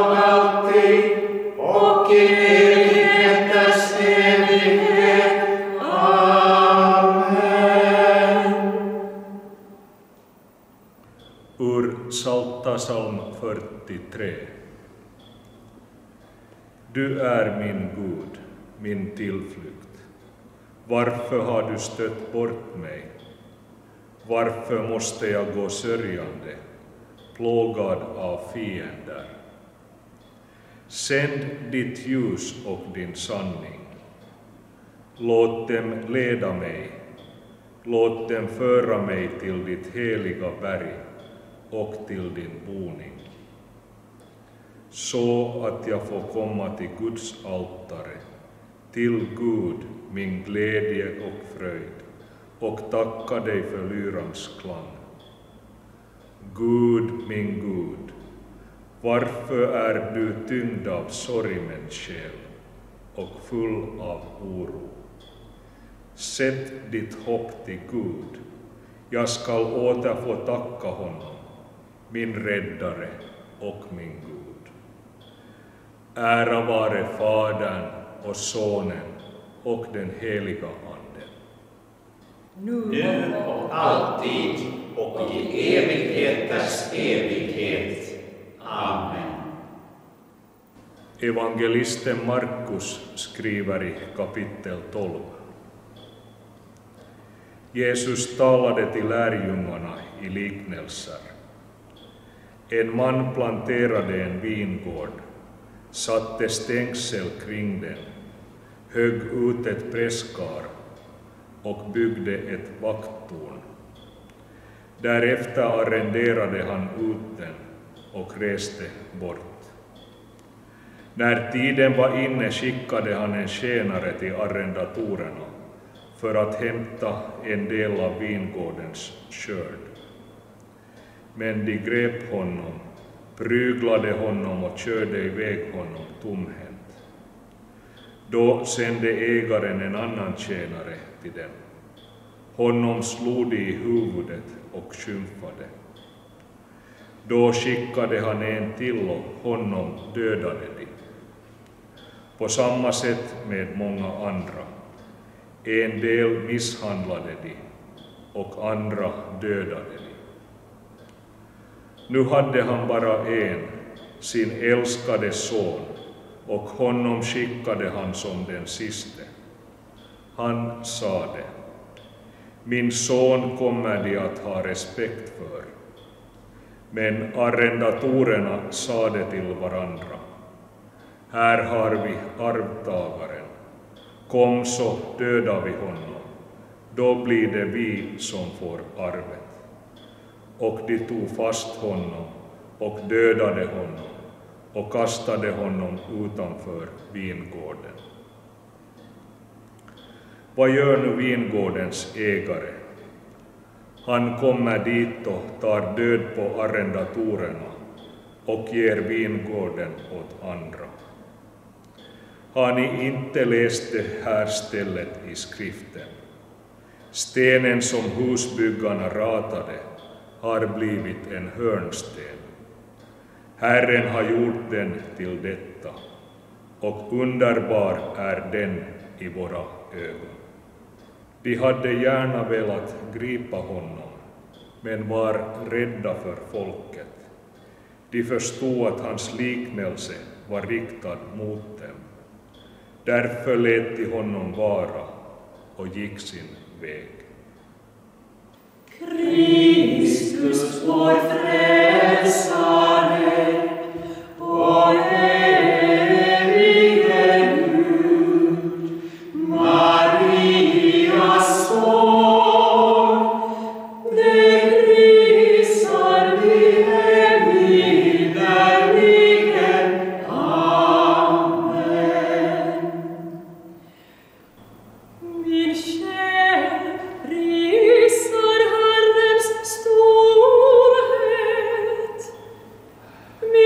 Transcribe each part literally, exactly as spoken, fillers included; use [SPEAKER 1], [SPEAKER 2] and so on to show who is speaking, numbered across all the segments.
[SPEAKER 1] och alltid och i evigheters evighet. Amen.
[SPEAKER 2] Ur Psaltarpsalm fyrtiotre. Du är min Gud, min tillflykt. Varför har du stött bort mig? Varför måste jag gå sörjande, plågad av fiender? Sänd ditt ljus och din sanning. Låt dem leda mig. Låt dem föra mig till ditt heliga berg och till din boning, så att jag får komma till Guds altare, till Gud, min glädje och fröjd, och tacka dig för lyrans klang. Gud, min Gud, varför är du tyngd av sorg, min själ, och full av oro? Sätt ditt hopp till Gud. Jag skall åter få tacka honom, min räddare och min Gud. Ära vare Fadern och Sonen och den heliga Anden.
[SPEAKER 1] Nu och alltid och i evigheters evighet. Amen.
[SPEAKER 2] Evangelisten Markus skriver i kapitel tolv. Jesus talade till lärjungarna i liknelser. En man planterade en vingård, satte stängsel kring den, högg ut ett prästkar och byggde ett vakttorn. Därefter arrenderade han ut den och reste bort. När tiden var inne skickade han en tjänare till arrendatorerna för att hämta en del av vingårdens skörd. Men de grep honom, pryglade honom och körde iväg honom tomhänt. Då sände ägaren en annan tjänare till dem. Honom slog de i huvudet och skymfade. Då skickade han en till och honom dödade de. På samma sätt med många andra. En del misshandlade de och andra dödade de. Nu hade han bara en, sin älskade son, och honom skickade han som den siste. Han sade: min son kommer de att ha respekt för. Men arrendatorerna sade till varandra: här har vi arvtagaren. Kom så dödar vi honom, då blir det vi som får arvet. Och de tog fast honom och dödade honom och kastade honom utanför vingården. Vad gör nu vingårdens ägare? Han kommer dit och tar död på arrendatorerna och ger vingården åt andra. Har ni inte läst det här stället i skriften? Stenen som husbyggarna ratade har blivit en hörnsten. Herren har gjort den till detta, och underbar är den i våra ögon. De hade gärna velat gripa honom, men var rädda för folket. De förstod att hans liknelse var riktad mot dem. Därför lät de honom vara och gick sin väg.
[SPEAKER 3] Kristus vår frälsare och evige Gud, Marias son, det prisar vi evinnerligen. Amen. Min själ prisar Herrens storhet.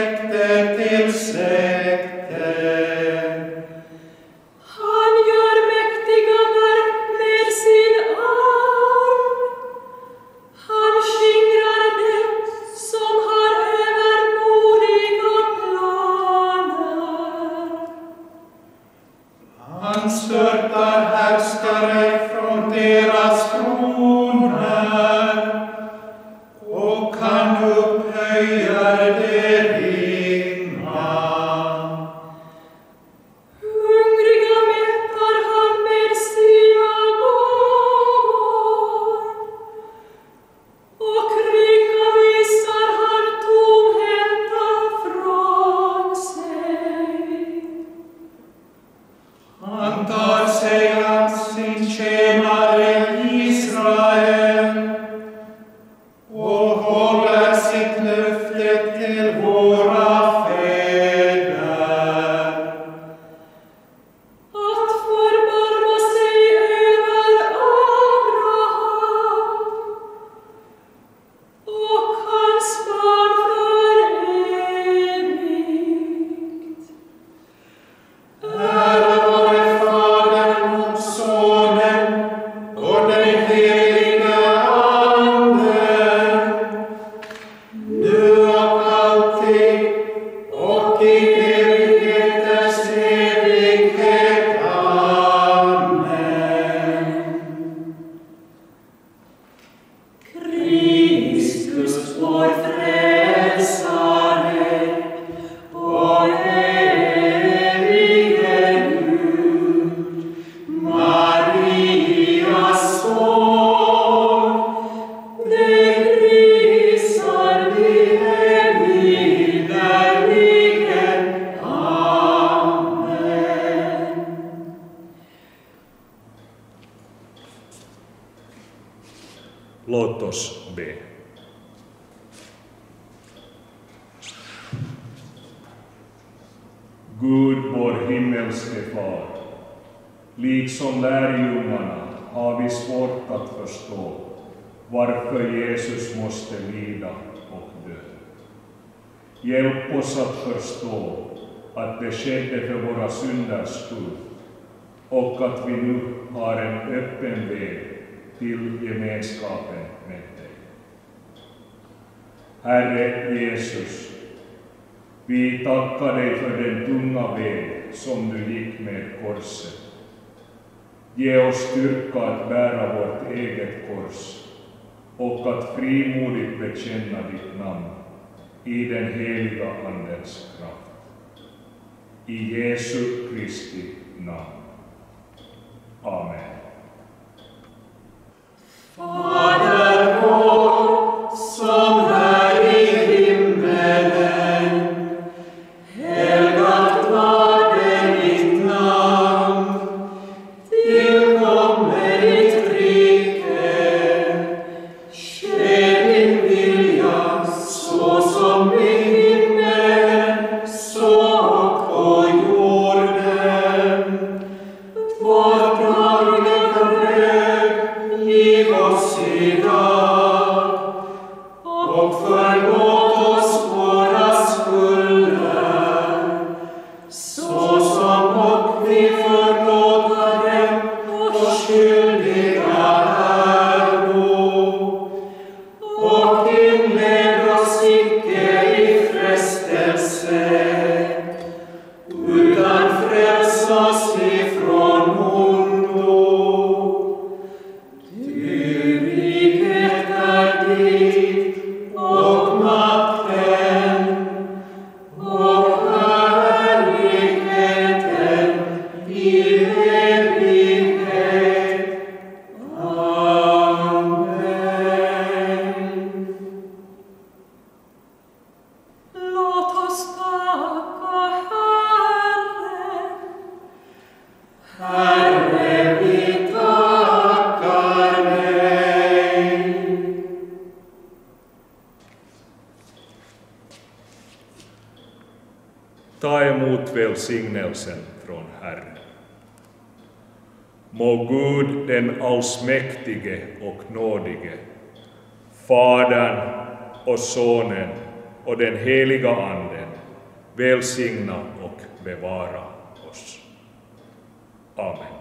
[SPEAKER 1] släkte till släkte.
[SPEAKER 3] Han gör mäktiga verk med sin arm. Han skingrar dem som har övermodiga planer.
[SPEAKER 1] Han störtar härskare från deras troner och han upphöjer de ringa.
[SPEAKER 3] Hungriga mättar han med sina gåvor, och rika visar han tomhänta från sig.
[SPEAKER 1] Han tar sig an sin tjänare Israel och håller sitt löfte till våra fäder.
[SPEAKER 3] Att förbarma sig över Abraham och hans barn för evigt.
[SPEAKER 1] Ära vare Fadern och Sonen och den heliga Anden, nu och alltid och i evigheters evighet. Amen.
[SPEAKER 3] Kristus vår frälsare och evige Gud, Marias son, dig prisar vi evigerligen. Amen.
[SPEAKER 2] Låt oss be. Gud, vår himmelske far, liksom lärjungarna har vi svårt att förstå varför Jesus måste lida och dö. Hjälp oss att förstå att det skedde för våra synders skull och att vi nu har en öppen väg till gemenskapen med dig. Herre Jesus, vi tackar dig för den tunga väg som du gick med korset. Ge oss styrka att bära vårt eget kors och att frimodigt bekänna ditt namn i den heliga Andens kraft. I Jesu Kristi namn. Amen.
[SPEAKER 1] Fader vår, som är i himmelen, helgat varde ditt namn. Tillkommer ditt rike. Ske din vilja, så som i himmelen, så och på jorden. Vårt dagliga bröd giv oss idag, och förlåt oss våra skulder, så som och vi förlåta dem oss skyldiga äro. Och inled oss icke i frestelse, utan fräls oss ifrån ondo. Ty riket är ditt, och makten, och härligheten i evighet. Amen.
[SPEAKER 3] Låt oss tacka Herren.
[SPEAKER 1] Herre, vi tackar dig.
[SPEAKER 2] Ta emot välsignelsen från Herren. Må Gud den allsmäktige och nådige, Fadern och Sonen och den heliga Anden välsigna och bevara oss. Amen.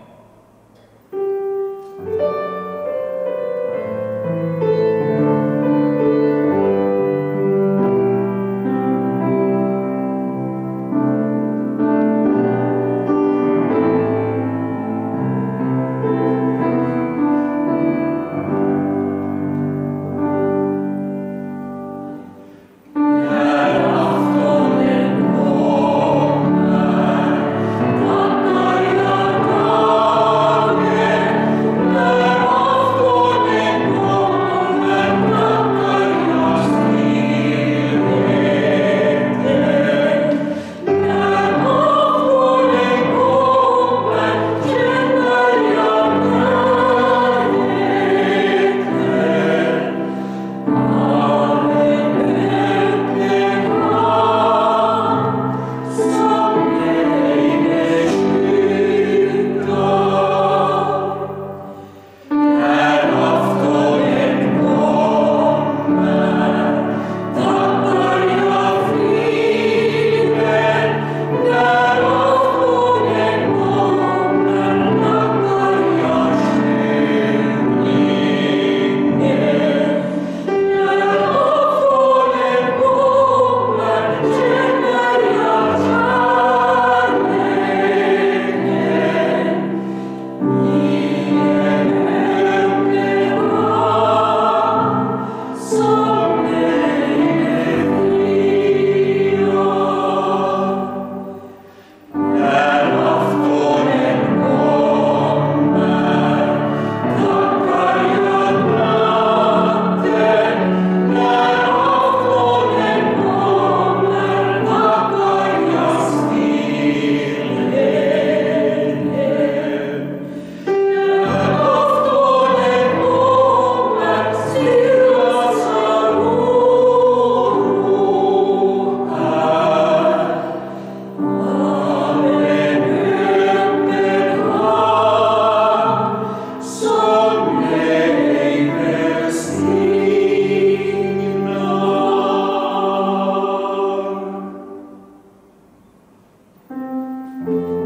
[SPEAKER 1] Thank you.